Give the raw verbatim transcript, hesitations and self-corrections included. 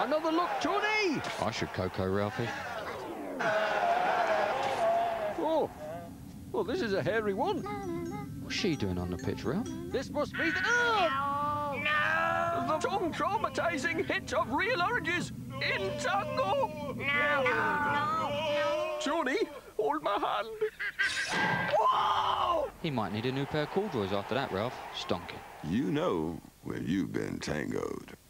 Another look, Tony! I should Coco, Ralphie. Oh, well, this is a hairy one. What's she doing on the pitch, Ralph? This must be the... Oh! No! The tongue-traumatizing hit of real oranges in Tango! No! No! Tony, hold my hand. Whoa! He might need a new pair of corduroys after that, Ralph. Stonking. You know when you've been tangoed.